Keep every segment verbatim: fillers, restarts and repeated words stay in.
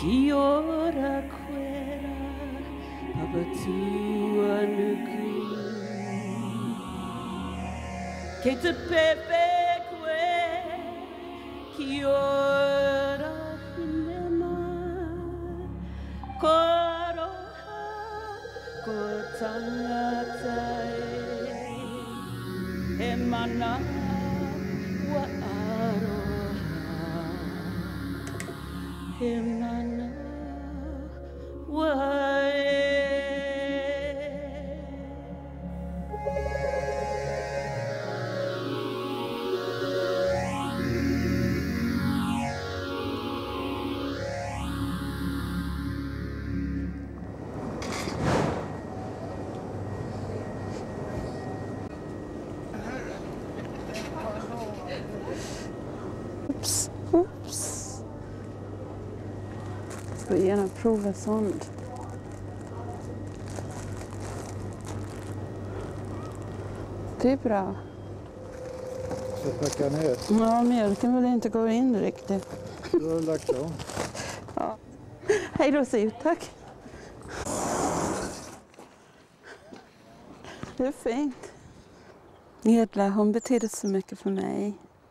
Kiora quera abatua nuku ke te pepe kwe kiora hinena koroha ko tangatai e mana wa aroha e mana wa Oops, oops. Jag vill gärna prova sånt. Det är bra. Så packa ner. Ja, mjölken vill inte gå in riktigt. Du har lagt om. Ja. Hej då, Siv. Tack. Det är fint. Edla, hon betyder så mycket för mig.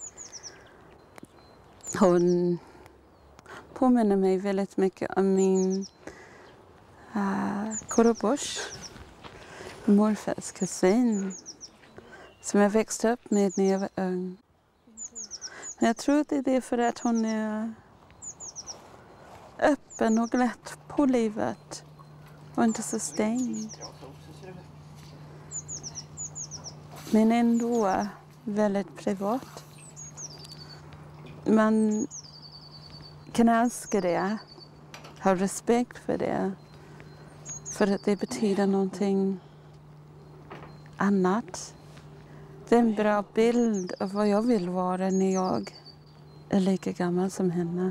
Hon påminner mig väldigt mycket om min uh, korobors, morfars kusin, som jag växte upp med när jag var ung. Men jag tror att det är det för att hon är öppen och glatt på livet och inte så stängd. Men ändå väldigt privat. Man kan älska det, ha respekt för det, för att det betyder någonting annat. Det är en bra bild av vad jag vill vara när jag är lika gammal som henne.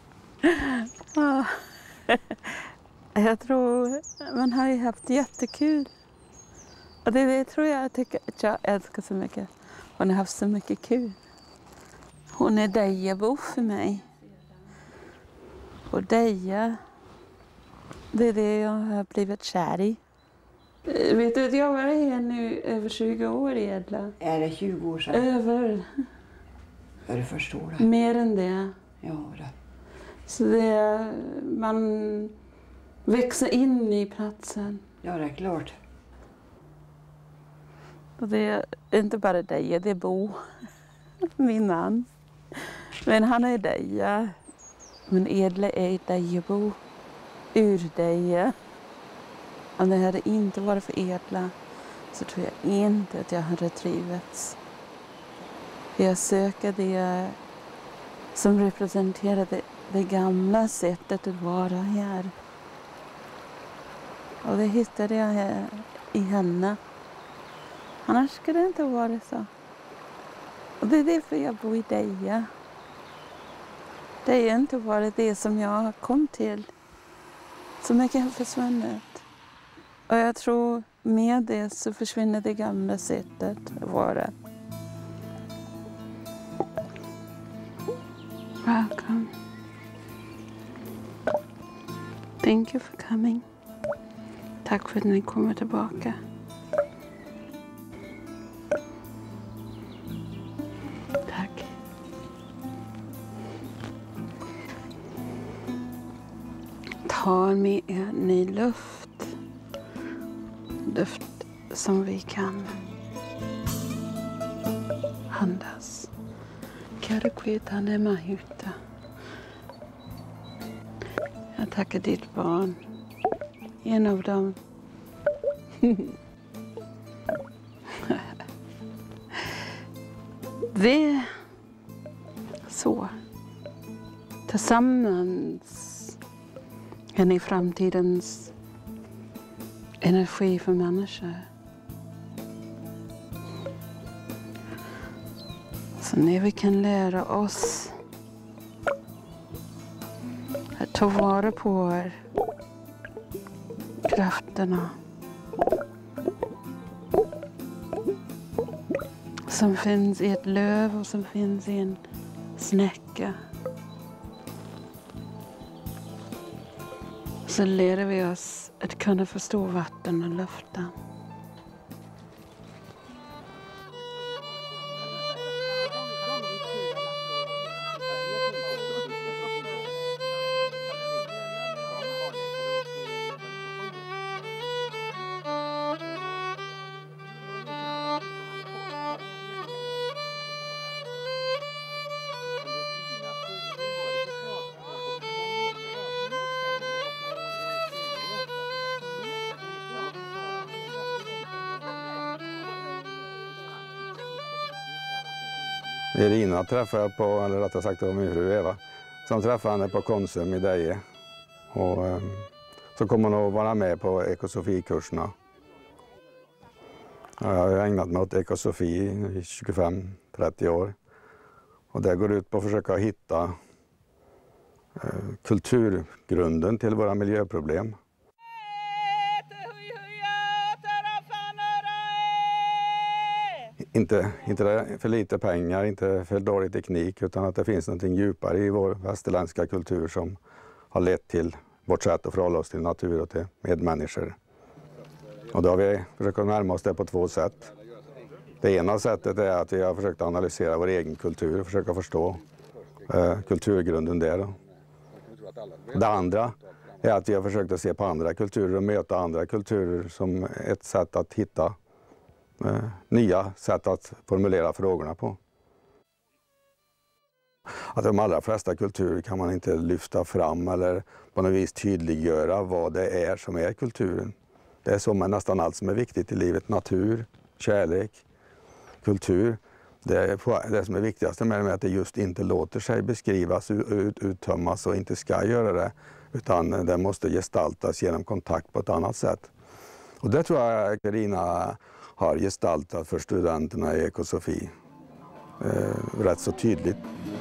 Jag tror man har ju haft jättekul. Och det är det tror jag, jag tycker att jag älskar så mycket. Hon har haft så mycket kul. Hon är Deje-bo för mig. Och Deje, det är det jag har blivit kär i. Vet du, jag var här nu över tjugo år i Edla. Är det tjugo år sedan? Över. Ja, du förstår det. Mer än det. Ja, det. Så det, man växer in i platsen. Ja, det är klart. Och det är inte bara Deje, det är Bo, min man. Men han är Deje. Men Edla är Deje-bo. Ur Deje. Om det hade inte varit för Edla så tror jag inte att jag hade trivits. Jag söker det som representerar det, det gamla sättet att vara här. Och det hittade jag här i henne. Annars skulle det inte vara så. Och det är därför jag bor i Deje. Det är inte bara det som jag kom till. Så mycket har försvunnit. Och jag tror med det så försvinner det gamla sättet att vara. Welcome. Thank you for coming. Tack för att ni kommer tillbaka. Tack. Ta med er ny luft. Luft som vi kan andas. Kärkvitan är mahuta. Jag tackar ditt barn. En av dem. Vi så tillsammans är i framtidens energi för människor. Så när vi kan lära oss att ta vara på krafterna som finns i ett löv och som finns i en snäcka. så lär vi oss att kunna förstå vatten och luften. Erena träffade jag på, eller rättare sagt det var min fru Eva, som träffade henne på Konsum i Deje. Och eh, så kom hon att vara med på ekosofikurserna. Jag har ägnat mig åt ekosofi i tjugofem till trettio år. Och det går ut på att försöka hitta eh, kulturgrunden till våra miljöproblem. Inte, inte för lite pengar, inte för dålig teknik, utan att det finns något djupare i vår västerländska kultur som har lett till vårt sätt att förhålla oss till natur och till medmänniskor. Och då har vi försökt närma oss det på två sätt. Det ena sättet är att vi har försökt analysera vår egen kultur och försöka förstå eh, kulturgrunden där. Det andra är att vi har försökt att se på andra kulturer och möta andra kulturer som ett sätt att hitta eh, nya sätt att formulera frågorna på. Att de allra flesta kulturer kan man inte lyfta fram eller på något vis tydliggöra vad det är som är kulturen. Det är som med nästan allt som är viktigt i livet. Natur, kärlek, kultur. Det är det som är viktigast med det är att det just inte låter sig beskrivas, ut, uttömmas och inte ska göra det. Utan det måste gestaltas genom kontakt på ett annat sätt. Och det tror jag Erena har gestaltat för studenterna i ekosofi. Eh, rätt så tydligt.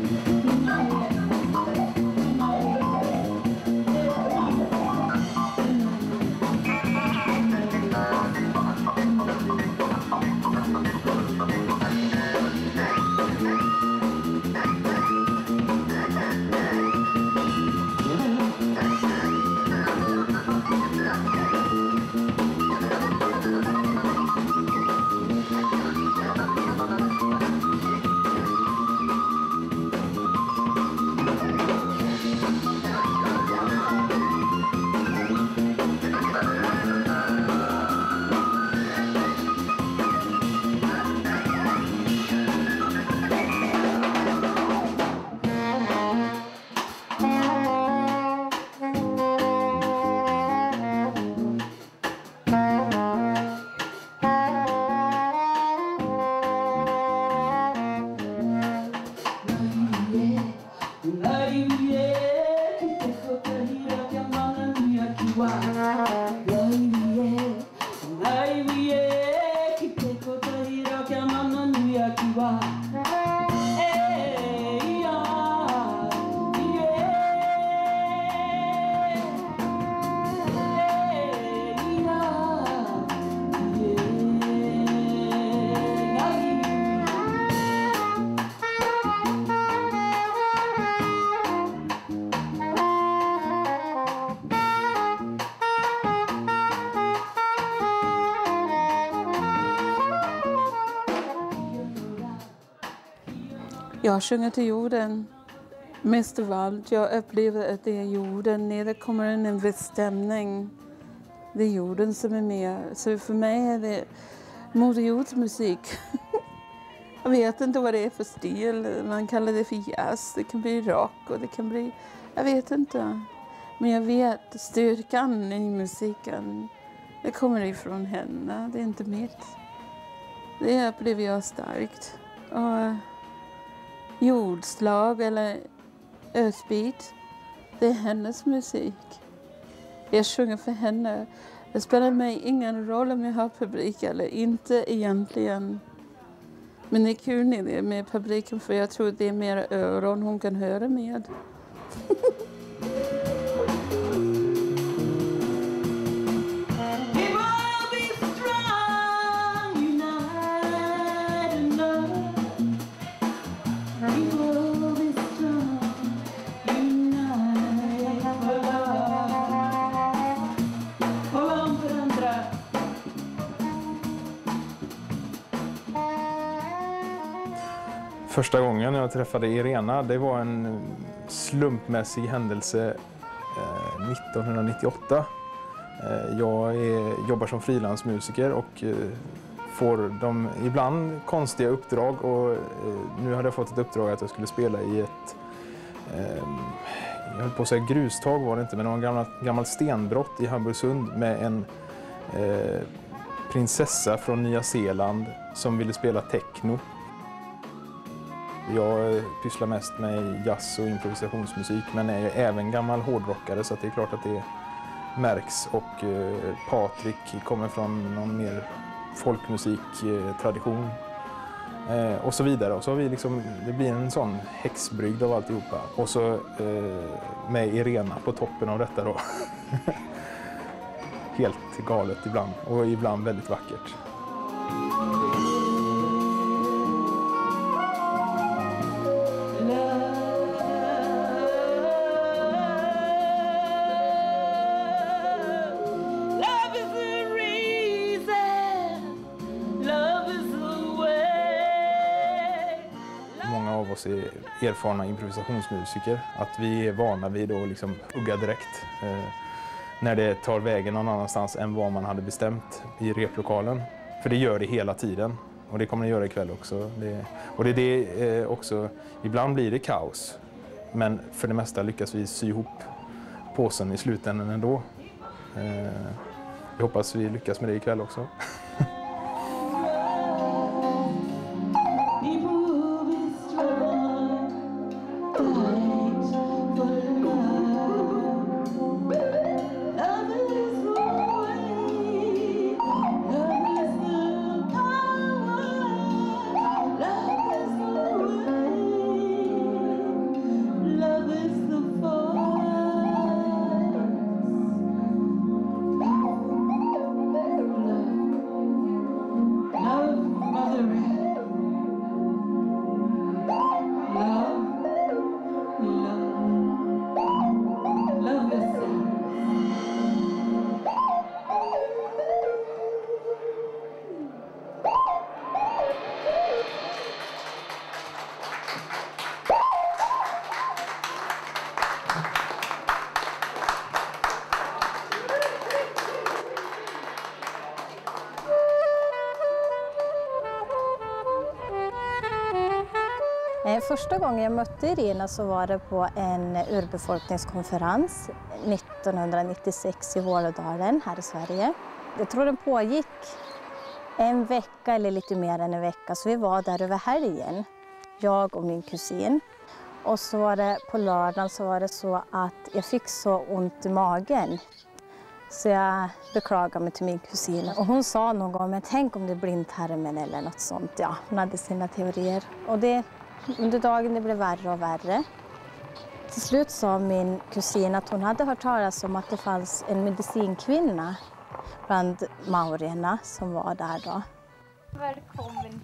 Jag sjunger till jorden. Mest av allt, jag upplever att det är jorden. När det kommer in en viss stämning. Det är jorden som är med. Så för mig är det moderjordsmusik. Jag vet inte vad det är för stil. Man kallar det för jazz. Det kan bli rock och det kan bli... Jag vet inte. Men jag vet styrkan i musiken. Det kommer ifrån henne. Det är inte mitt. Det upplever jag starkt. Och jordslag eller Earthbeat. Det är hennes musik. Jag sjunger för henne. Det spelar mig ingen roll om jag har publik eller inte egentligen. Men det är kul när det är med publiken för jag tror det är mer öron hon kan höra med. Första gången jag träffade Erena, det var en slumpmässig händelse eh, nittonhundranittioåtta. Eh, jag är, jobbar som frilansmusiker och eh, får de ibland konstiga uppdrag. Och, eh, nu hade jag fått ett uppdrag att jag skulle spela i ett, eh, jag höll på att säga grustag var det inte, men det var en gammal, gammal stenbrott i Hamburgsund med en eh, prinsessa från Nya Zeeland som ville spela techno. Jag pysslar mest med jazz och improvisationsmusik, men är även gammal hårdrockare, så att det är klart att det märks. Och eh, Patrik kommer från någon mer folkmusiktradition eh, och så vidare. Och så har vi liksom, det blir en sån häxbrygd av alltihopa. Och så eh, med Erena på toppen av detta då. Helt galet ibland, och ibland väldigt vackert. Många av oss är erfarna improvisationsmusiker, att vi är vana vid att liksom hugga direkt eh, när det tar vägen någon annanstans än vad man hade bestämt i replokalen. För det gör det hela tiden, och det kommer det göra ikväll också. Det, och det är det eh, också, ibland blir det kaos, men för det mesta lyckas vi sy ihop påsen i slutändan ändå. Eh, jag hoppas vi lyckas med det ikväll också. Första gången jag mötte Erena så var det på en urbefolkningskonferens nittonhundranittiosex i Vålådalen här i Sverige. Jag tror den pågick en vecka eller lite mer än en vecka, så vi var där över helgen, jag och min kusin. Och så var det på lördagen så var det så att jag fick så ont i magen. Så jag beklagade mig till min kusin. Och hon sa någon gång, men tänk om det är blindtarmen eller något sånt. Ja, hon hade sina teorier. Och det, under dagen det blev värre och värre. Till slut sa min kusin att hon hade hört talas om att det fanns en medicinkvinna bland maorierna som var där då. Välkommen hit.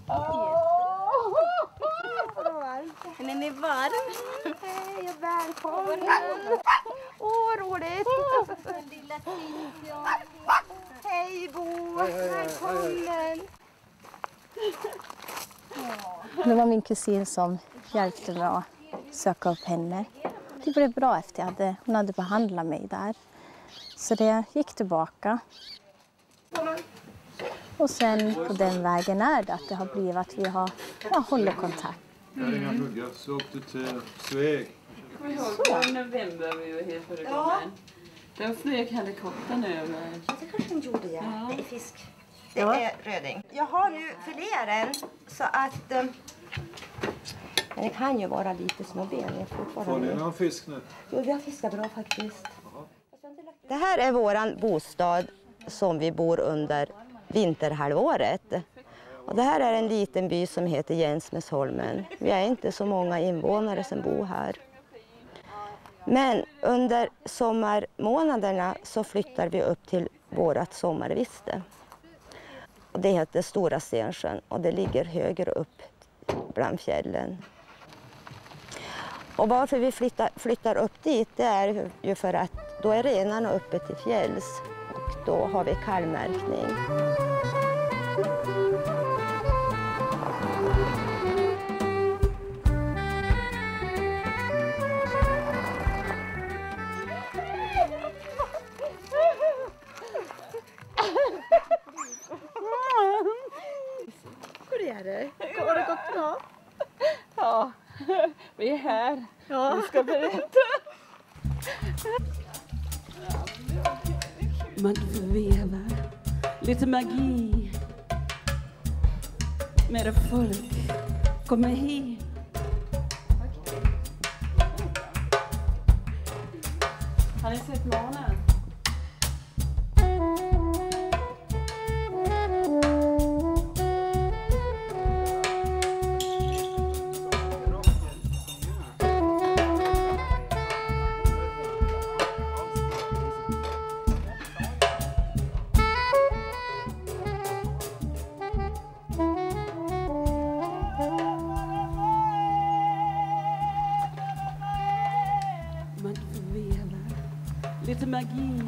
Men är ni varm? Hej och välkommen. Åh, oh, roligt. Lilla Cynthia. Hej Bo, välkommen. Det var min kusin som hjälpte mig att söka upp henne. Det blev bra efter att hade, hon hade behandlat mig där. Så det gick tillbaka. Och sen på den vägen är det att det har blivit att vi har ja, håller kontakt. Jag hade inga huggar, så åkte till Sveg. Kommer ihåg, det var i november vi var här förra gången. Då flög helikoptern över. Det kanske den gjorde, ja. Ja. Det är fisk. Det är röding. Jag har nu filéren så att... Um, men det kan ju vara lite små ben. Får ni någon fisk nu? Jo, vi har fiskat bra faktiskt. Det här är våran bostad som vi bor under vinterhalvåret. Och det här är en liten by som heter Jensmesholmen. Vi är inte så många invånare som bor här. Men under sommarmånaderna så flyttar vi upp till vårat sommarviste. Och det heter Stora Stensjön och det ligger högre upp bland fjällen. Och varför vi flyttar, flyttar upp dit, det är ju för att då är renarna uppe till fjälls och då har vi kalvmärkning. Vi är här. Ja. Vi ska berätta. Man förvevar lite magi. Mera folk kommer hit. Har ni sett månen? Lite magi.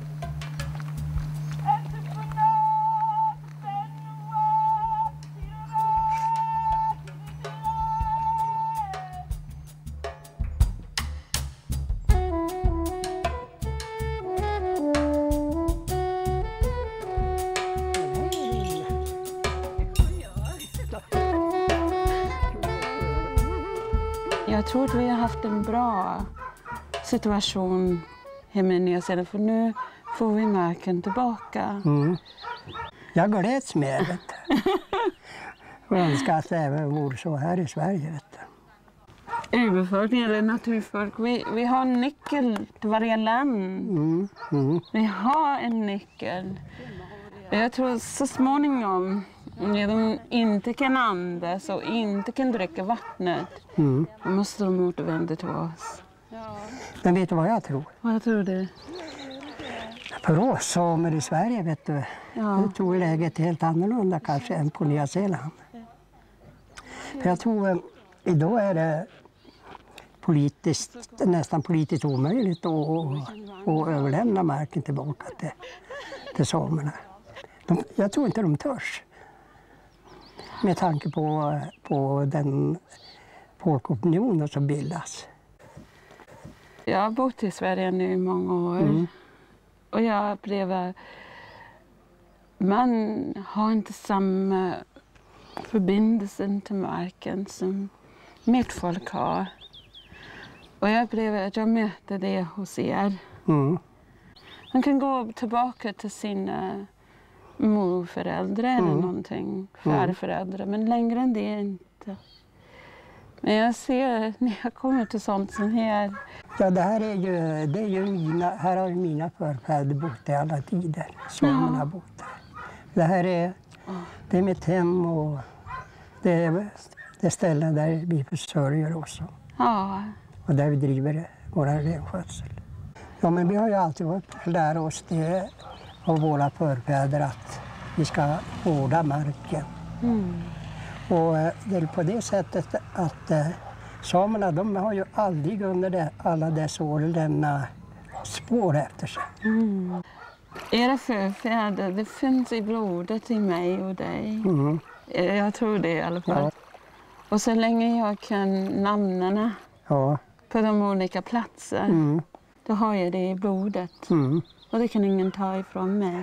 Jag tror att vi har haft en bra situation hemma i Nya Zeeland, för nu får vi marken tillbaka. Mm. Jag gläds med det. Och önskar att det även vore så här i Sverige. Vet du. Urbefolkning eller naturfolk, vi, vi har en nyckel till varje land. Mm. Mm. Vi har en nyckel. Jag tror så småningom, när de inte kan andas och inte kan dricka vattnet, Mm. då måste de återvända till oss. Men vet du vad jag tror? Vad tror du? För oss samer i Sverige, vet du, Ja. jag tror läget är helt annorlunda kanske än på Nya Zeeland. För jag tror, eh, idag är det politiskt, nästan politiskt omöjligt att, att överlämna marken tillbaka till, till samerna. De, jag tror inte de törs. Med tanke på, på den folkopinionen som bildas. Jag har bott i Sverige nu i många år. Mm. Och jag upplever man har inte samma förbindelse till marken som mitt folk har. Och jag upplever att jag möter det hos er. Mm. Man kan gå tillbaka till sina morföräldrar Mm. eller någonting, farföräldrar, men längre än det inte. Men jag ser när jag kommer till sånt som här. Ja, det här är ju, det är ju mina, här har ju mina förfäder bott i alla tider. Samerna har bott här. Det här är, det är mitt hem och det är, det är ställen där vi försörjer oss. Ja. Och där vi driver vår renskötsel. Ja, men vi har ju alltid varit lära oss det av våra förfäder att vi ska vårda marken. Mm. Och det är på det sättet att eh, samerna, de har ju aldrig under det, alla dessa år lämnat spår efter sig. Mm. Era förfäder, det finns i blodet i mig och dig. Mm. Jag tror det i alla fall. Ja. Och så länge jag kan namnen Ja. på de olika platser, Mm. då har jag det i blodet. Mm. Och det kan ingen ta ifrån mig.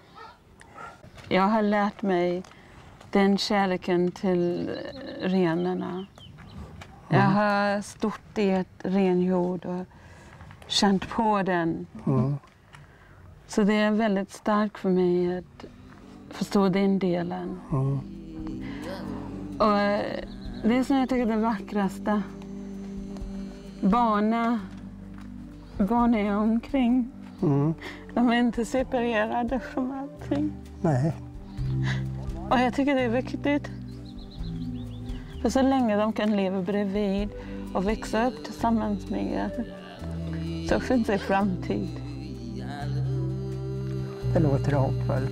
Jag har lärt mig den kärleken till renarna. Jag har stått i ett renjord och känt på den. Mm. Så det är väldigt starkt för mig att förstå den delen. Mm. Och det som jag tycker är det vackraste, barnen, barn är omkring. Mm. De är inte separerade från allting. Nej. Och jag tycker det är viktigt. För så länge de kan leva bredvid och växa upp tillsammans med er, så finns det framtid. Det låter hoppfullt.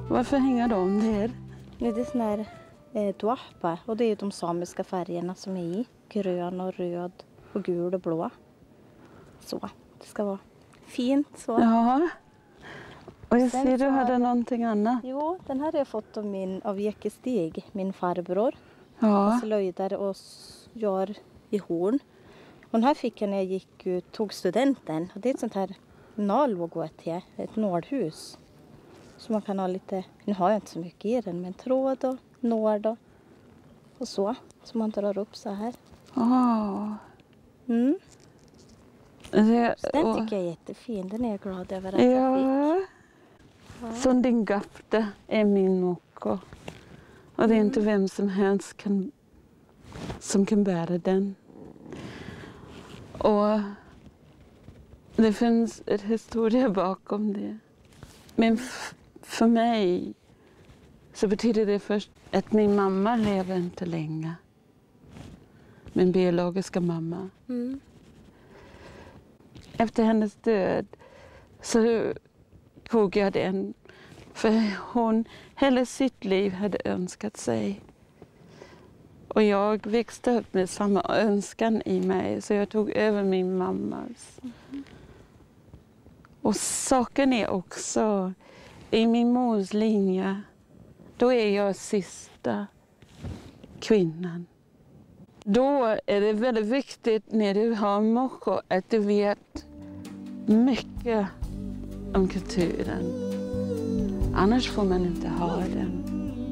Varför hänger de där? Det är sån här eh, duappa och det är de samiska färgerna som är i. Grön och röd och gul och blå. Så, det ska vara fint så. Ja. Och jag Sen ser du så- hade någonting annat. Jo, den här har jag fått av, min, av Jeke Stig, min farbror. Ja. Slöjdare och s- gör i horn. Och den här fick jag när jag gick ut, tog studenten. Och det är ett sånt här nal att gå till, ett nålhus. Så man kan ha lite, nu har jag inte så mycket i den, men tråd och nål och, och så. Så man drar upp så här. Oh. Mm. Det, Så den och, tycker jag är jättefin, den är jag glad över att jag fick. ja. Ja. Som din gafte är min mocko. Och det är inte vem som helst kan, som kan bära den. Och det finns en historia bakom det. Men f- för mig så betyder det först att min mamma lever inte länge. Min biologiska mamma. Mm. Efter hennes död så tog jag den. För hon hela sitt liv hade önskat sig. Och jag växte upp med samma önskan i mig. Så jag tog över min mammas. Mm. Och saken är också, i min mors linje, då är jag sista kvinnan. Då är det väldigt viktigt när du har mocko att du vet mycket om kulturen. Annars får man inte ha den.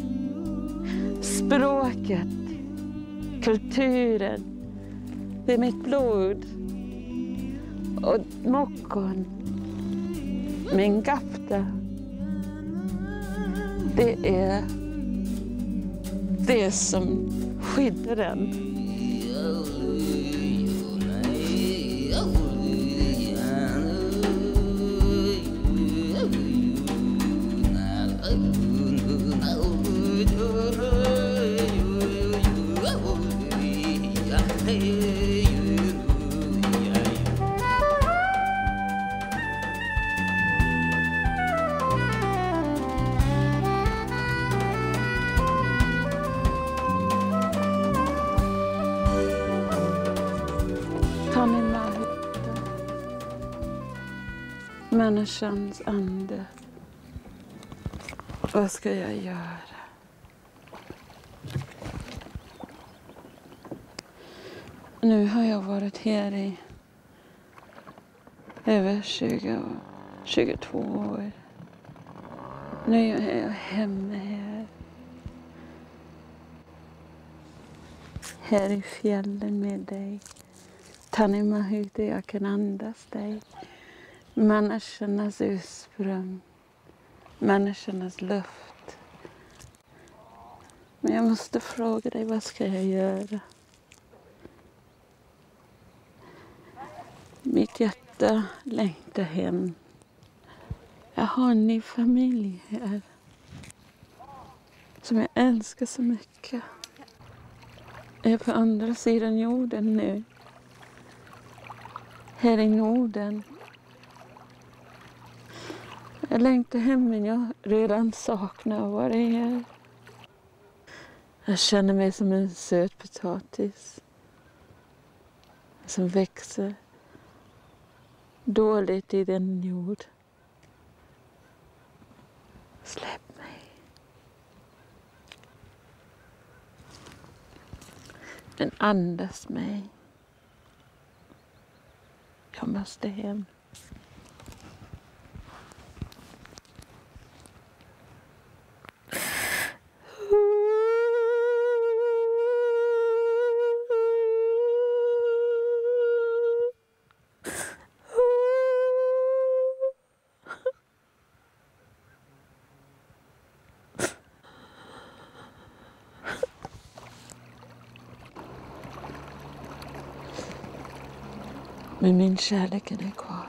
Språket, kulturen, det är mitt blod. Och mockon, min gafta, det är det som skyddar den. Människans ande. Vad ska jag göra? Nu har jag varit här i över tjugo, tjugotvå år. Nu är jag hemma här. Här i fjällen med dig. Tanimahute, jag kan andas dig. Människornas ursprung, människornas luft. Men jag måste fråga dig, vad ska jag göra? Mitt hjärta längtar hem. Jag har en ny familj här. Som jag älskar så mycket. Jag är på andra sidan jorden nu. Här i Norden. Jag längtar hem, men jag redan saknar att vara här. Jag känner mig som en söt potatis. Som växer dåligt i den jord. Släpp mig. Den andas mig. Jag måste hem. Men min kärlek är kvar.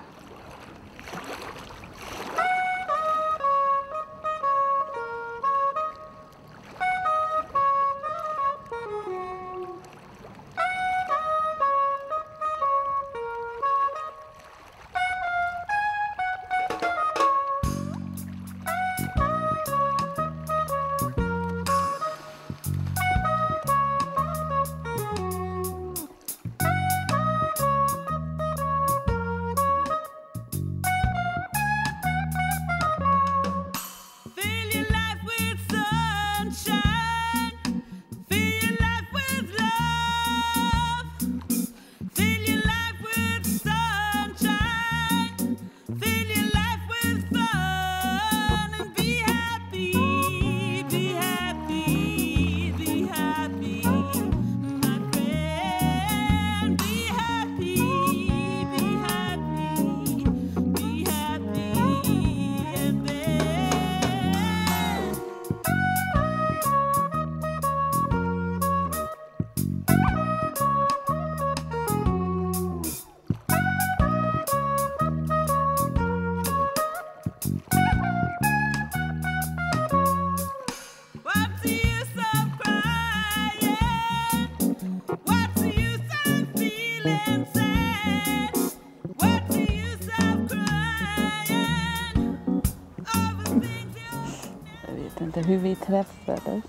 eller hur vi träffades.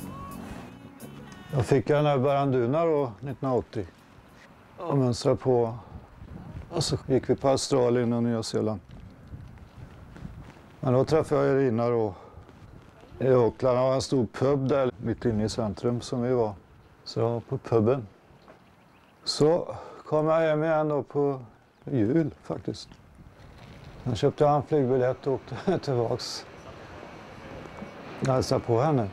Jag fick en här Baranduna då, nittonhundraåttio. Och mönstrade på. Och så gick vi på Australien och Nya Zeeland. Men då träffade jag Erena då. I Auckland har en stor pub där mitt inne i centrum som vi var. Så jag var på puben. Så kom jag hem igen då på jul faktiskt. Jag köpte en flygbiljett och åkte tillbaks. Jag hälsade på henne.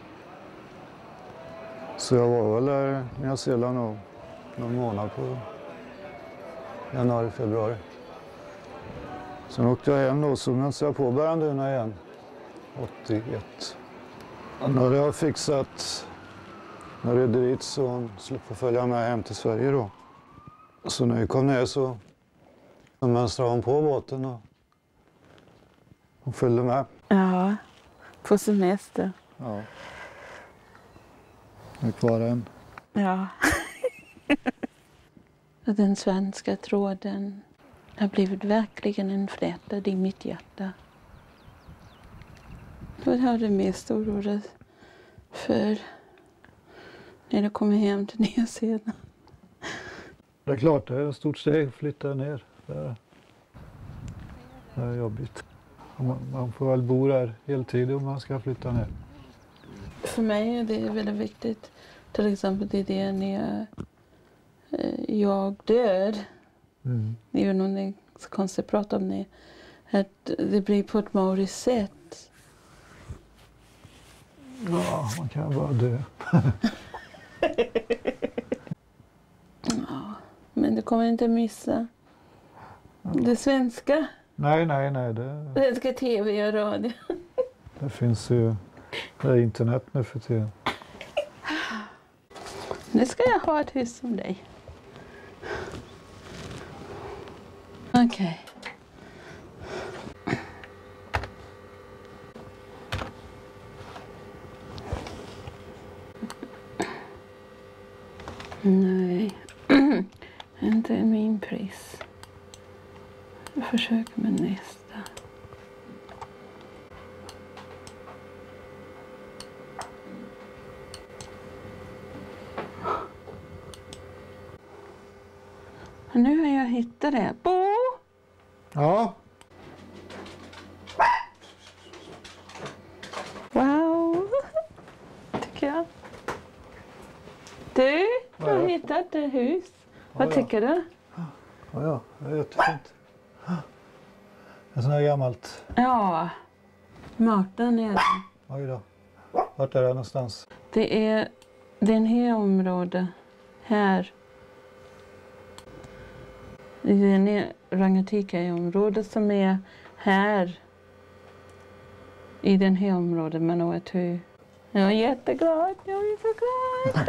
Så jag var väl där i Nya Zeeland och någon månad på januari, februari. Sen åkte jag hem då och så mönstrade jag på Baranduna igen. åttioett. Och när jag hade fixat när rederiet så hon slipper följa med hem till Sverige då. Så när jag kom ner så, så mönstrade hon på båten och hon följde med. Ja, på semester. Ja. Nu är kvar en. Ja. Den svenska tråden har blivit verkligen en flätad i mitt hjärta. Vad har du mest oroat för när du kommer hem till Nya Zeeland? Det är klart, det är ett stort steg att flytta ner. Det är, det är jobbigt. Man, man får väl bo där hela tiden om man ska flytta ner. För mig är det väldigt viktigt. Till exempel det är det när jag dör. Mm. Även om det är så konstigt att prata om det. Att det blir på ett Maori sätt. Ja, man kan bara dö. Ja, men du kommer inte missa ja. det svenska. Nej, nej, nej. Det, Det ska tv och radio. det finns ju det är internet nu för tiden. Nu ska jag ha ett hus som dig. Okej. Okay. Nej, inte min pris. Jag försöker med nästa. Och nu har jag hittat det. Bo! Ja. Wow, tycker jag. Du har ja. hittat ett hus. Vad ja, tycker ja. du? Ja, ja, det är jättefint. En sån här gammalt. Ja, maten är det. Oj då. Vart är det någonstans? Det är den här området. Här. Det är den Rangatika-området som är här. I den här området med något hus. Jag är jätteglad. Jag är så glad.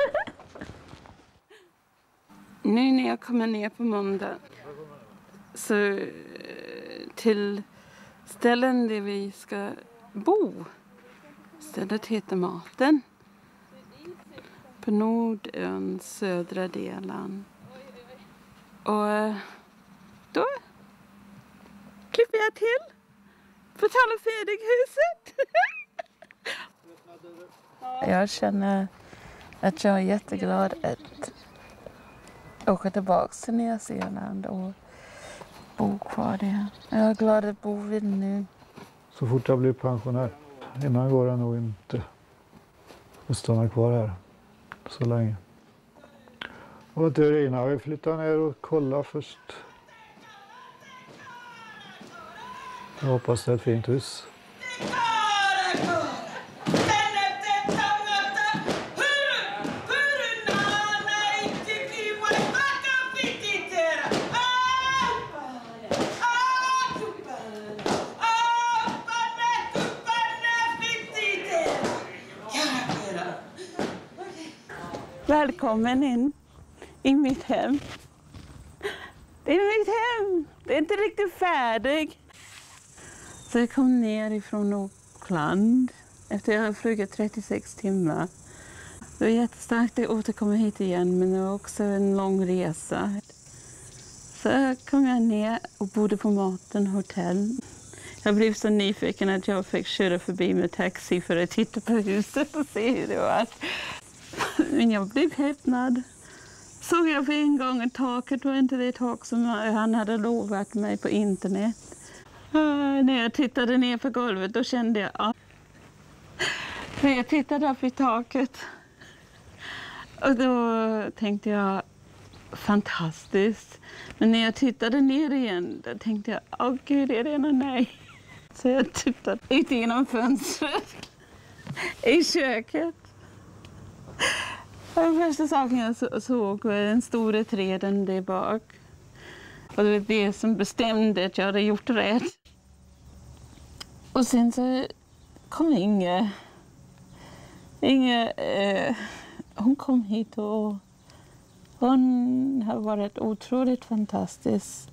Nu när jag kommer ner på måndag så till ställen där vi ska bo. Stället heter Maten. På Nordöns södra delen. Och då klipper jag till. På tal om färdighuset. Jag känner att jag är jätteglad att åka tillbaka till Nya Zeeland och bo kvar där. Jag är glad att bo vid nu. Så fort jag blir pensionär. Innan går jag nog inte att stanna kvar här så länge. Och till Erena vi flyttar ner och kolla först. Jag hoppas det är ett fint hus. Välkommen in i mitt hem. Det är mitt hem. Det är inte riktigt färdigt. Så jag kom ner ifrån Auckland efter att jag har flugit trettiosex timmar. Det var jättestarkt att återkomma hit igen, men det var också en lång resa. Så kom jag ner och bodde på Maten hotell. Jag blev så nyfiken att jag fick köra förbi med taxi för att titta på huset och se hur det var. Men jag blev häpnad. Såg jag för en gång att taket var inte det tak som han hade lovat mig på internet. Uh, när jag tittade ner på golvet då kände jag att uh. jag tittade upp i taket. Och då tänkte jag, fantastiskt. Men när jag tittade ner igen då tänkte jag, åh oh, gud, är det någon nej? Så jag tittade ut genom fönstret i köket. Och första saken jag såg var den stora träden där bak. Och det var det som bestämde att jag hade gjort rätt. Och sen så kom Inge. Inge, eh, hon kom hit och hon har varit otroligt fantastisk.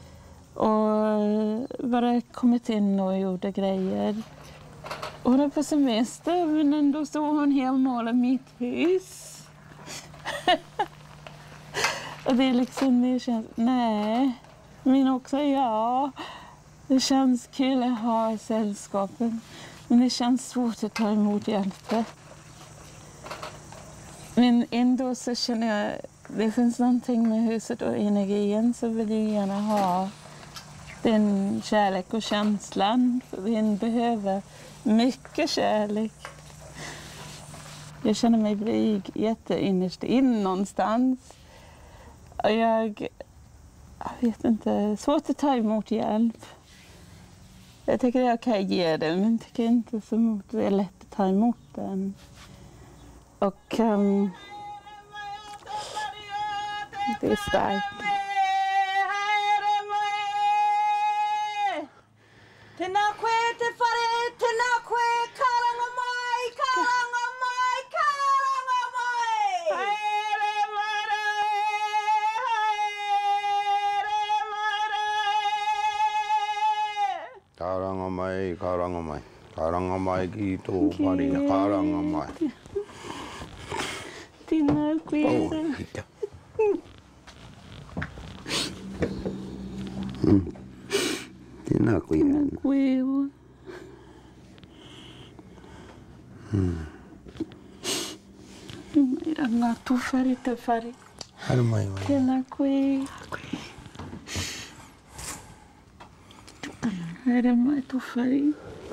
Och bara kommit in och gjorde grejer. Hon är på semester men ändå stod hon här och målade mitt hus. Och det är liksom, det känns, nej, men också ja. Det känns kul att ha sällskapen, men det känns svårt att ta emot hjälpen. Men ändå så känner jag, det finns någonting med huset och energin så vill jag gärna ha den kärlek och känslan. För vi behöver mycket kärlek. Jag känner mig blyg jätteinnerst in någonstans. Och jag, jag vet inte, svårt att ta emot hjälp. Jag tycker jag kan ge det, men jag tycker inte så emot, det är lätt att ta emot den. Och um, det är starkt. Karangamai, karangamai, karangamai gitu, pari karangamai. Tina kuya. Tina kuya. Kuya. Hmm. Mira ngatu fari te fari. Harmai. Tina kuya. Era mai tu fari.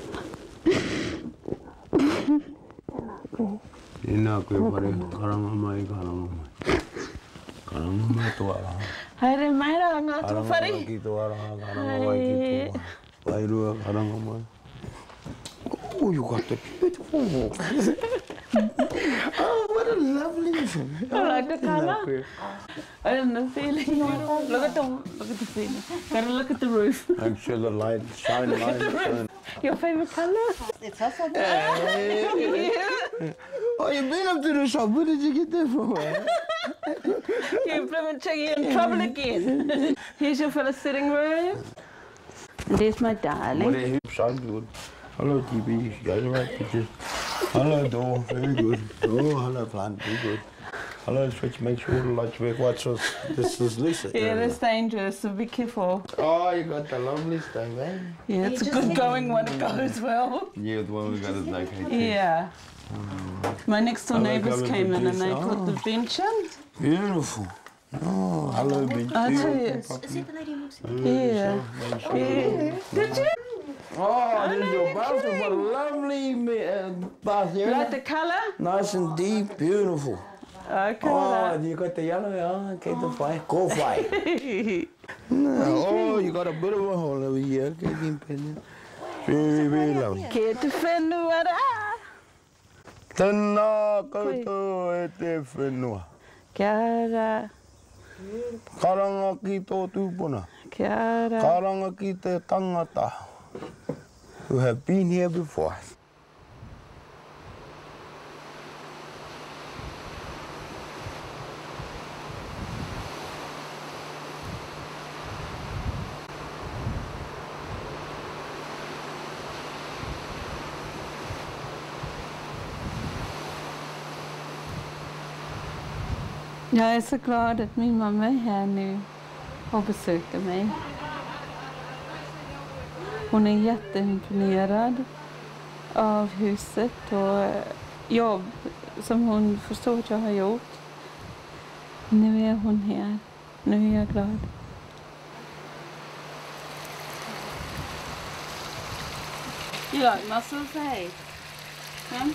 Ina kuya pare karangamai, karangamai. Karangamai tu ara. Era mai ra ngatu fari. Karangamai gitu ara, karangamai gitu. Pairu karangamai. Oh, you got the beautiful walk. Oh, what a lovely thing. I like the color. I don't know the feeling. Look at the look at the feeling. Gotta look at the roof. I'm sure the light shine, light shine. Your favorite color? It's also Yeah. Oh, you've been up to the shop. Where did you get that from? You're blooming in trouble again. Here's your fellow sitting room. There's my darling. Well, they sound good. Hello, T V. You guys are right pictures. Hello, door. Very good. Oh, hello, plant. Very good. Hello, switch. Make sure the lights work. Watch this. This is Lisa. Yeah, that's dangerous, so be careful. Oh, you got the lovely stuff, man. Yeah, it's a good going when it goes well. Yeah, the one we got is like that. Yeah. Mm. My next door Hello, neighbours come came in and introduce- they oh. put the bench in. Beautiful. Oh, hello, bench. I tell you. Is it the lady who moves in? Yeah. Yeah. Did you? Oh, this is your bathroom. What a lovely uh, bath here. Like the colour? Nice and deep, beautiful. Okay. Oh, you got the yellow, yeah. Okay, the fire. Go fire. No, oh, you got a bit of a hole over here. Okay, very, very lovely. Get the fennuara. Tana kato ete whenua. Kiara. Karanga ki tō tūpuna. Kiara. Karanga ki te tangata. Who have been here before. Jag är så glad att min mamma är här nu och besöker mig. hon är jätteimponerad av huset och jobb som hon förstår att jag har gjort. Nu är hon här. Nu är jag glad. You like mussels, eh? Huh?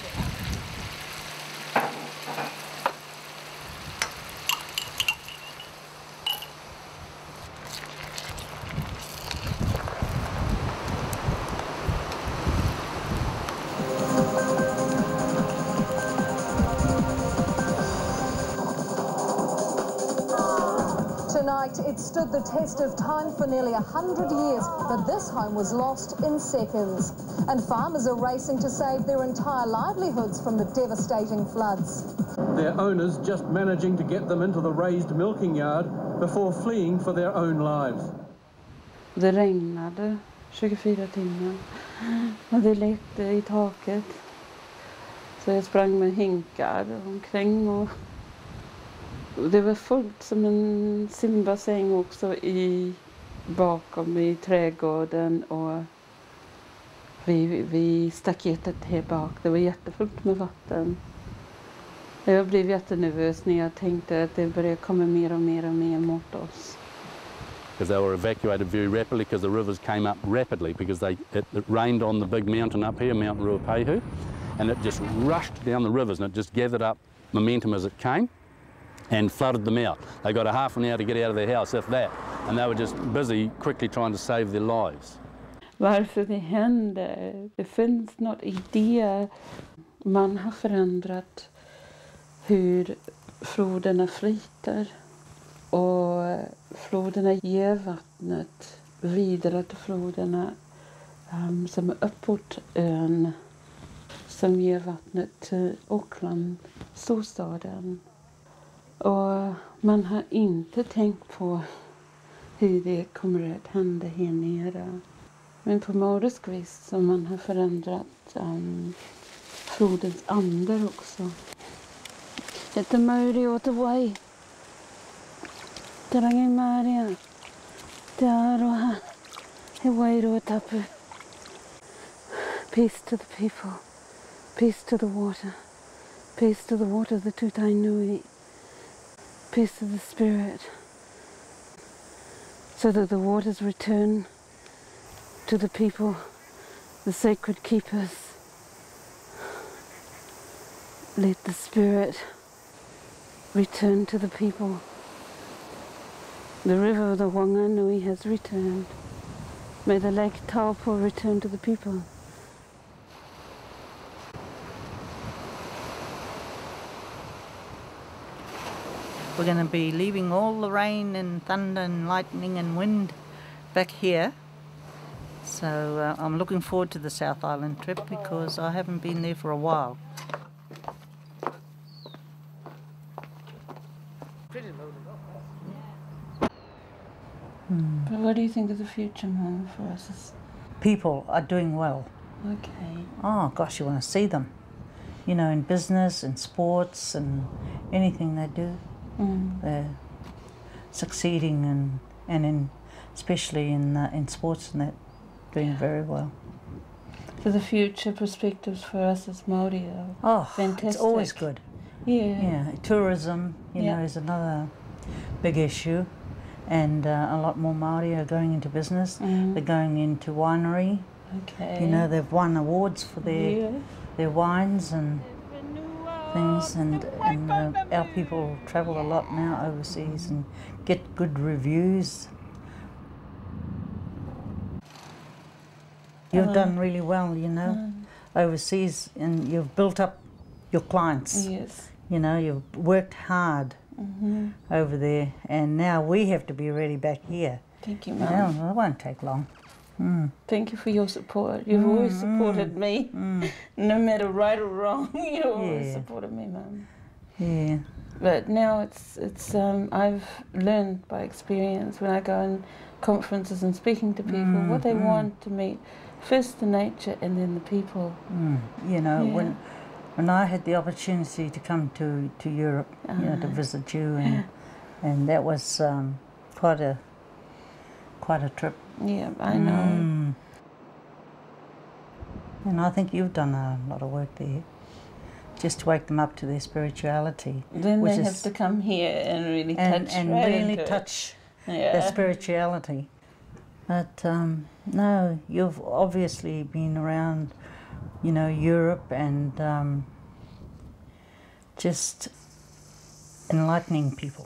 Tonight, it stood the test of time for nearly a hundred years, but this home was lost in seconds. And farmers are racing to save their entire livelihoods from the devastating floods. Their owners just managing to get them into the raised milking yard before fleeing for their own lives. Det regnade tjugofyra timmar och det lekte i taket. Så jag sprang med hinkar omkring och det var fullt som en simbassäng också i, bakom i trädgården och vid, vid staketet här bak. Det var jättefullt med vatten. Jag blev jättenervös när jag tänkte att det började komma mer och mer och mer mot oss. Because they were evacuated very rapidly because the rivers came up rapidly because they, it, it rained on the big mountain up here, Mount Ruapehu, and it just rushed down the rivers and it just gathered up momentum as it came and flooded them out. They got a half an hour to get out of their house, if that, and they were just busy quickly trying to save their lives. Varför det händer? Det finns något idé. Man har förändrat hur floderna flyter och floderna ger vattnet vidare till floderna um, som är uppåt ön som ger vattnet till Auckland, storstaden. Och man har inte tänkt på hur det kommer att hända här nere. Men på Maoris vis så man har förändrat um, flodens andar också. It's a Maori o te wai. Te rangi Marae. Te aroha. He wai roa tapu. Peace to the people. Peace to the water. Peace to the water, the tutai nui. Peace to the spirit. So that the waters return to the people, the sacred keepers. Let the spirit return to the people. The river of the Wanganui has returned. May the lake Taupo return to the people. We're going to be leaving all the rain and thunder and lightning and wind back here. So uh, I'm looking forward to the South Island trip because I haven't been there for a while. But what do you think of the future, Mum, for us? People are doing well. Okay. Oh gosh, you want to see them. You know, in business, in sports and anything they do. Mm. They're succeeding and, and in, especially in, uh, in sports and that, doing very well. For the future perspectives for us as Maori are oh, fantastic. It's always good. Yeah. Yeah, tourism, you yeah. know, is another big issue. And uh, a lot more Maori are going into business. Mm. They're going into winery. Okay. You know, they've won awards for their yeah. their wines and things. And, and uh, our people travel a lot now overseas and get good reviews. You've uh, done really well, you know, uh, overseas, and you've built up your clients. Yes. You know, you've worked hard. Mm-hmm. over there, and now we have to be ready back here. Thank you, Mum. Mum. It won't take long. Mm. Thank you for your support. You've mm, always supported mm, me, mm. no matter right or wrong. You always yeah. supported me, Mum. Yeah. But now it's it's um, I've learned by experience when I go in conferences and speaking to people mm, what they mm. want to meet. First the nature and then the people. Mm. You know yeah. when when I had the opportunity to come to to Europe, uh-huh. you know, to visit you and. And that was um, quite a quite a trip. Yeah, I know. Mm. And I think you've done a lot of work there, just to wake them up to their spirituality. Then which they is, have to come here and really and, touch and right really into touch it. Yeah. their spirituality. But um, no, you've obviously been around, you know, Europe and um, just enlightening people.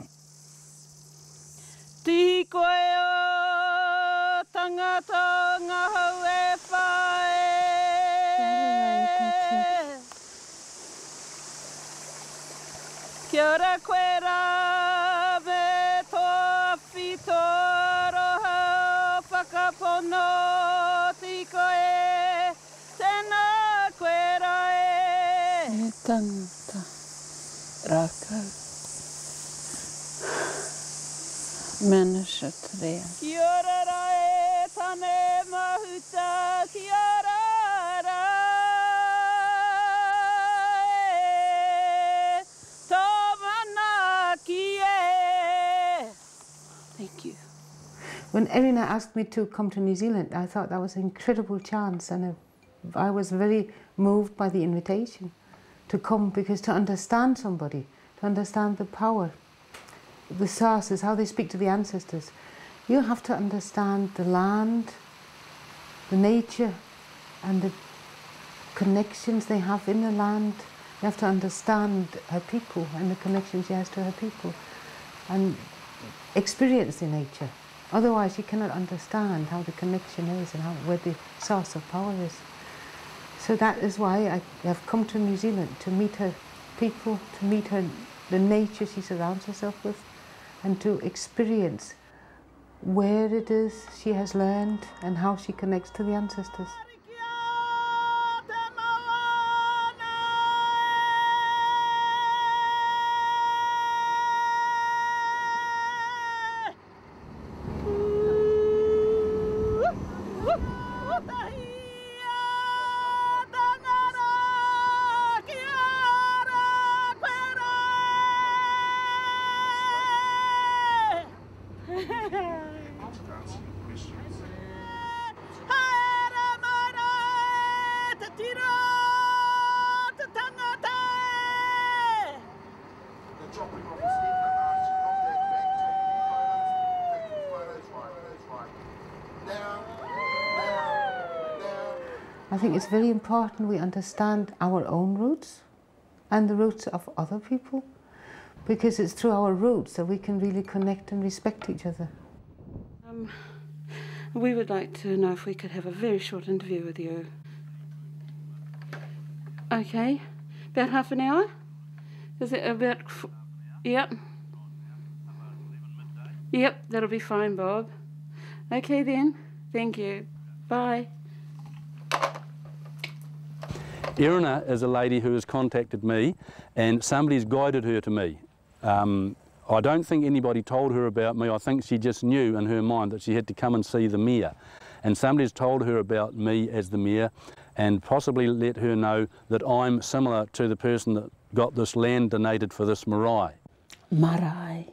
Kia ora koe rā me tō whito roha whakapono tiko e tēnā koe rā e. E tangata raka manager tre. Kia ora rā e tane mahuta kia ora rā. Thank you. When Erena asked me to come to New Zealand, I thought that was an incredible chance, and I was very moved by the invitation to come, because to understand somebody, to understand the power, the sources, how they speak to the ancestors, you have to understand the land, the nature, and the connections they have in the land. You have to understand her people and the connections she has to her people, and experience the nature. Otherwise you cannot understand how the connection is and how, where the source of power is. So that is why I have come to New Zealand, to meet her people, to meet her, the nature she surrounds herself with, and to experience where it is she has learned and how she connects to the ancestors. I think it's very important we understand our own roots and the roots of other people, because it's through our roots that we can really connect and respect each other. Um, we would like to know if we could have a very short interview with you. Okay, about half an hour? Is it about... Yep. Yep, that'll be fine, Bob. Okay then, thank you. Bye. Erena is a lady who has contacted me, and somebody's guided her to me. Um, I don't think anybody told her about me. I think she just knew in her mind that she had to come and see the mayor. And somebody's told her about me as the mayor, and possibly let her know that I'm similar to the person that got this land donated for this marae. Marae.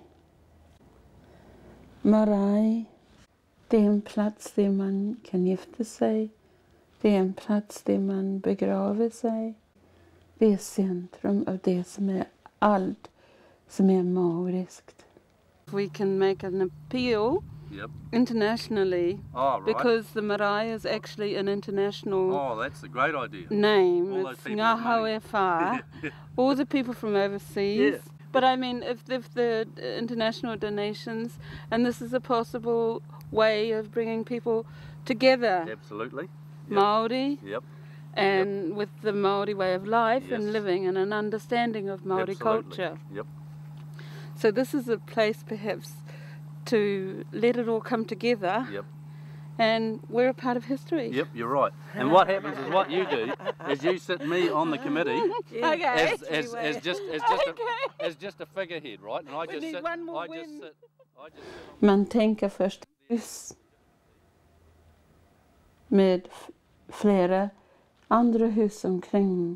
Marae, det är en plats där man kan gifta sig. Det är en plats där man begraver sig. Det är centrum av det som är allt som är maoriskt. We can make an appeal yep. internationally oh, right. because the Marae is actually an international oh, that's a great idea. name. All it's Ngā Haue Whā. All the people from overseas. Yeah. But I mean, if, if the international donations, and this is a possible way of bringing people together. Absolutely. Yep. Maori, yep. and yep. with the Maori way of life yes. and living and an understanding of Maori Absolutely. culture. Yep. So this is a place perhaps to let it all come together. Yep. And we're a part of history. Yep, you're right. And what happens is what you do is you sit me on the committee yeah. okay. as, as, as just as just okay. a, as just a figurehead, right? And I we just need sit. One more I win. just sit. I just sit. Man tänker först hus med flera andra hus omkring.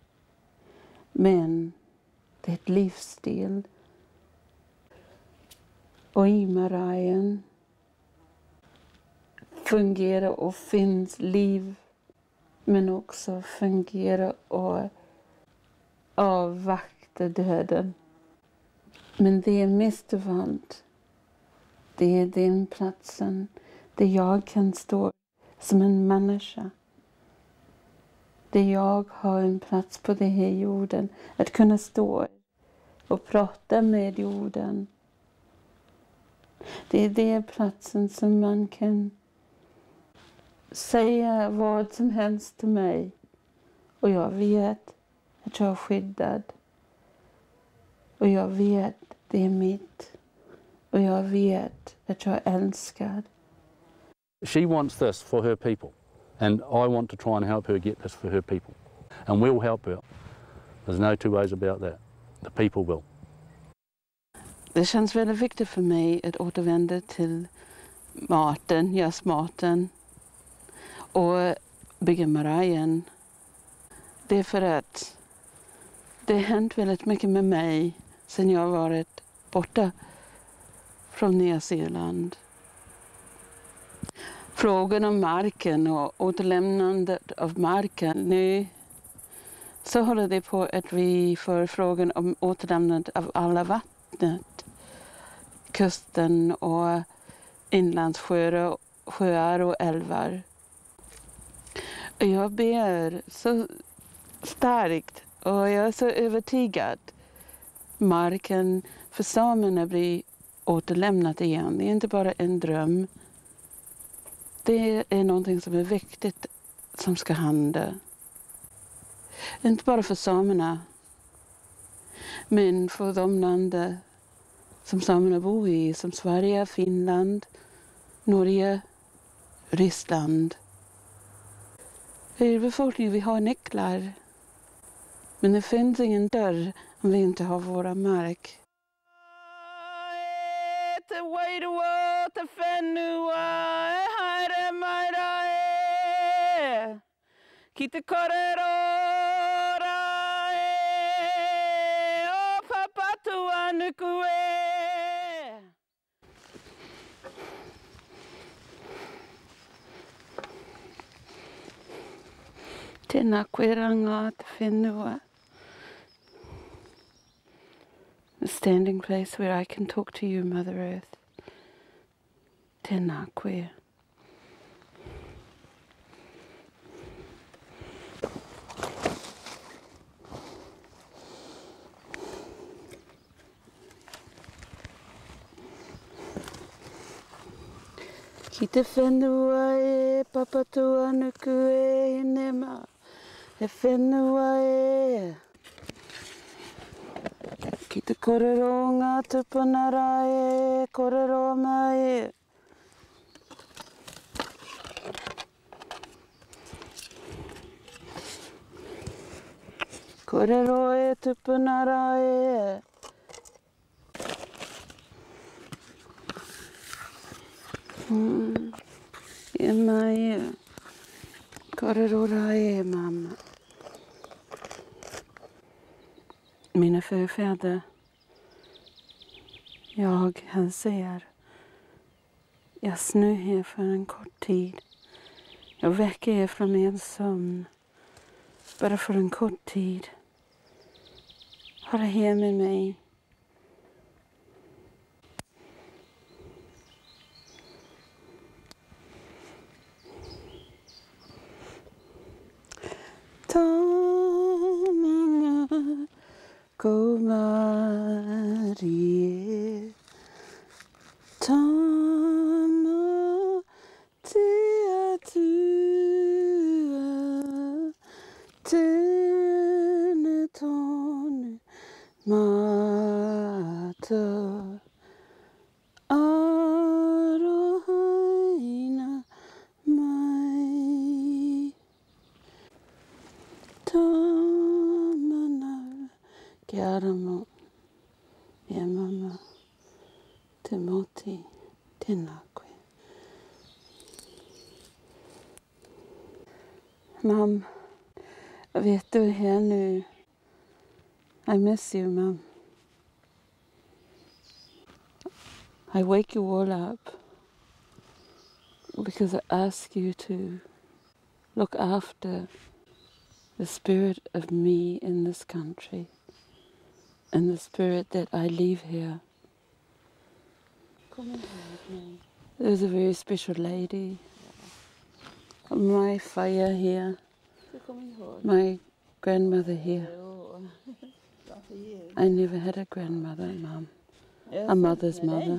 Men det är ett livsstil. Och i Maraen fungerar och finns liv Men också fungera och avvakta döden. Men det är mest av allt. Det är den platsen där jag kan stå som en människa. Där jag har en plats på den här jorden. Att kunna stå och prata med jorden. Det är den platsen som man kan säga vad som helst till mig. Och jag vet att jag är skyddad. Och jag vet att det är mitt. Och jag vet att jag är älskad. She wants this for her people. And I want to try and help her get this for her people. And we'll help her. There's no two ways about that. The people will. Det känns väldigt viktigt för mig att återvända till maten, just maten. Och bygga Marae. Det är för att det har hänt väldigt mycket med mig sedan jag varit borta från Nya Zeeland. Frågan om marken och återlämnandet av marken. Nu så håller det på att vi får frågan om återlämnandet av alla vattnet. Kusten och inlandssjöar sjöar och älvar. Och jag ber så starkt och jag är så övertygad. Marken för samerna blir återlämnat igen. Det är inte bara en dröm. Det är någonting som är viktigt som ska hända. Inte bara för samerna. Men för de länder som samerna bor i. Som Sverige, Finland, Norge, Ryssland. Urbefolkningen, vi har nycklar. Men det finns ingen dörr om vi inte har våra mark. Tena kweranga te whenua. A standing place where I can talk to you, Mother Earth. Tena kwe. Ki te whenua e papatua nuku e nema. E whenua e. Ki te korero ngā tupanara e, korero mai e. Korero e tupanara e. Mm. E mai e. Korero ra e, mamma. Mina förfäder. Jag hälsar. Jag snö här för en kort tid. Jag väcker er från er sömn. Bara för en kort tid. Ha det här med mig. Ta mina Marie, tama tia tua, tene tone mata, arohaina mai, tamana kiaramo. Ja, mamma, Timothy, Tinakwe. Mom, vet du här nu? I miss you, Mom. I wake you all up because I ask you to. look after the spirit of me in this country and the spirit that I leave here. There's a very special lady. My fire here. My grandmother here. I never had a grandmother, Mum. A mother's mother.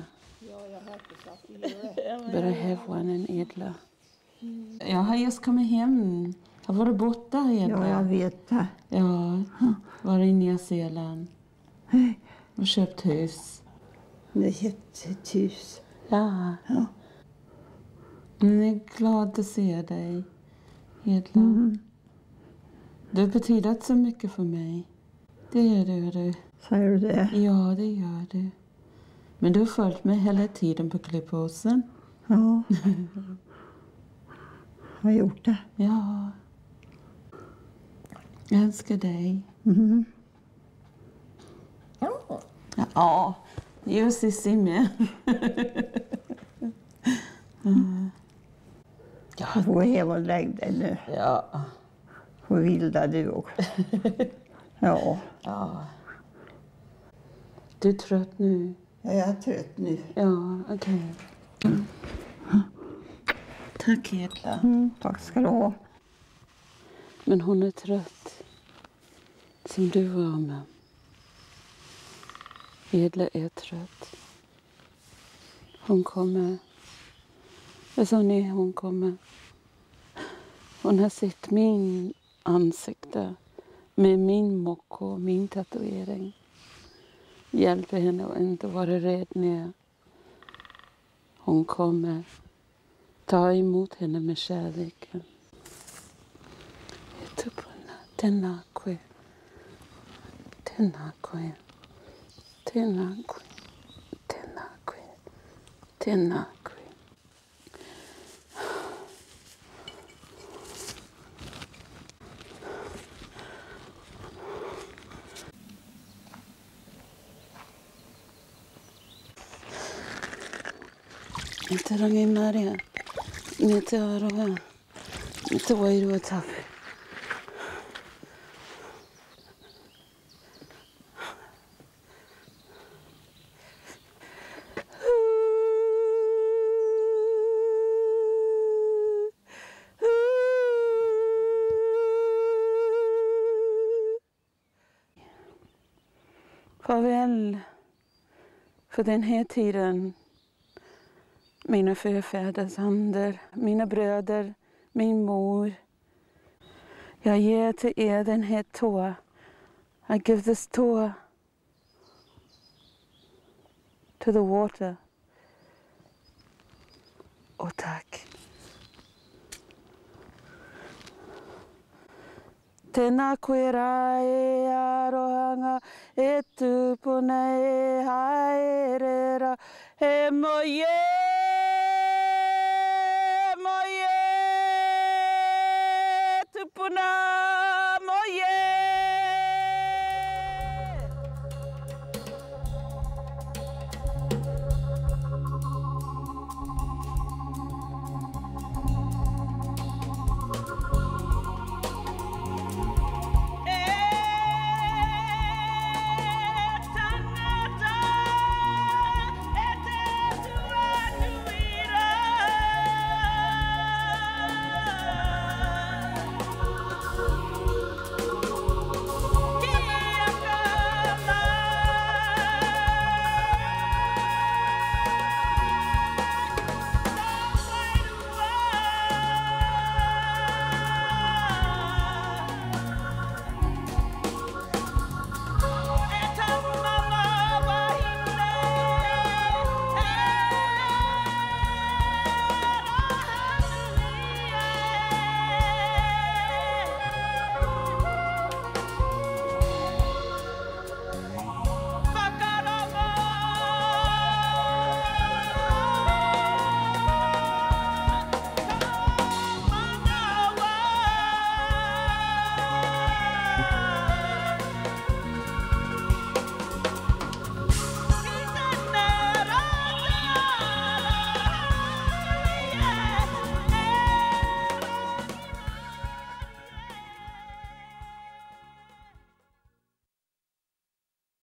But I have one in Edla. Jag har just kommit hem. Jag har varit borta i Edla. Ja, jag vet det. Ja, var i Nya Zeeland. Och köpt hus. Du har köpt ett hus? Ja. ja. Men jag är glad att se dig, Edla. Mm. Du betyder så mycket för mig. Det gör du, du. Säger du det? Ja, det gör du. Men du har följt mig hela tiden på klippåsen. Ja. Jag har gjort det. Ja. Jag älskar dig. Mm. Ja. Ja, just i simmen. mm. Ja. Du får hem och lägga dig nu. Ja. Och vilda du också. Ja. Ja. Du är trött nu? Ja, jag är trött nu. Ja, okej. Okay. Mm. Tack, Edla. Mm, tack ska du ha. Men hon är trött. Som du var med. Edla är trött. Hon kommer. Vad sa ni? Hon kommer. Hon har sett min ansikte med min mocko, min tatuering. Hjälper henne att inte vara rädd när hon kommer. Ta emot henne med kärleken. Tenakwe. Tenakwe. Tenakwe. Tenakwe. Tenakwe. Inte rangi Marae. Inte aroha. Inte wairu atap. Farväl för den här tiden. Mina förfäders händer, mina bröder, min mor. Jag ger till er den här tå. I give this tå to the water. Och tack. Tena quera e arohanga e tupuna e haerera e moye moye tupuna